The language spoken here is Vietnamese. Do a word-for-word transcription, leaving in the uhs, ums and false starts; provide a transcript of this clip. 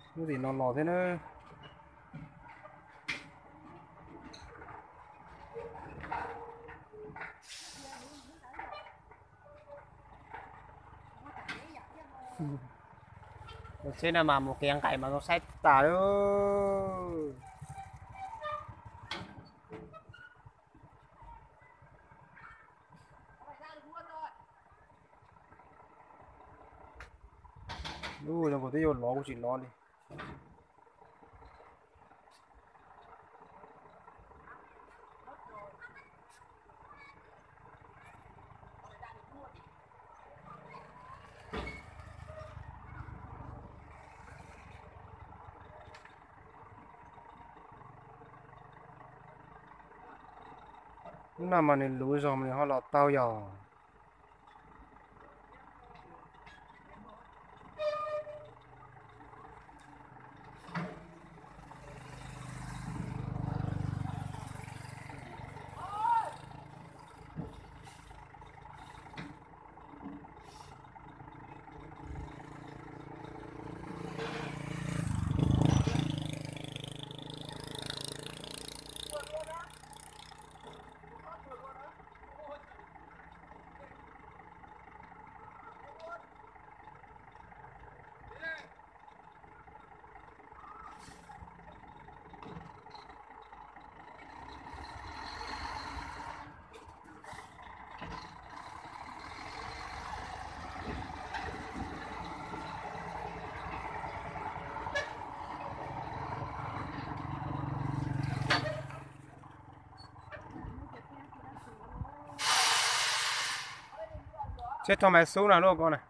cái gì nó lò thế nữa. Trên là mà một cái ăn cải mà nó sai tả đó. Ui, nó có tí hồn nó của chị nó đi. Lúc nào mà nên lúa rồi mình họ lọt tao giờ. Chết cho mày xuống nào luôn con này.